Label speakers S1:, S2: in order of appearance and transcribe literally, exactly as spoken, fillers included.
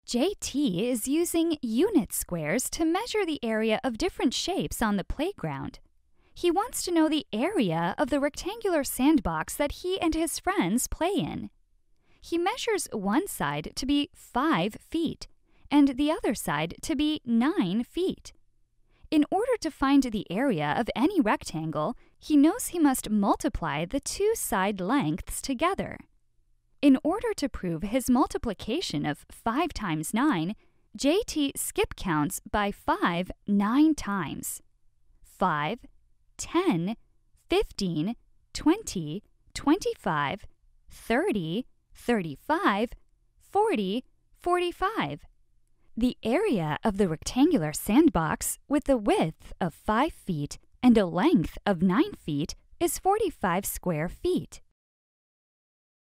S1: J T is using unit squares to measure the area of different shapes on the playground. He wants to know the area of the rectangular sandbox that he and his friends play in. He measures one side to be five feet and the other side to be nine feet. In order to find the area of any rectangle, he knows he must multiply the two side lengths together. In order to prove his multiplication of five times nine, J T skip counts by five nine times. five, ten, fifteen, twenty, twenty-five, thirty, thirty-five, forty, forty-five. The area of the rectangular sandbox with a width of five feet and a length of nine feet is forty-five square feet.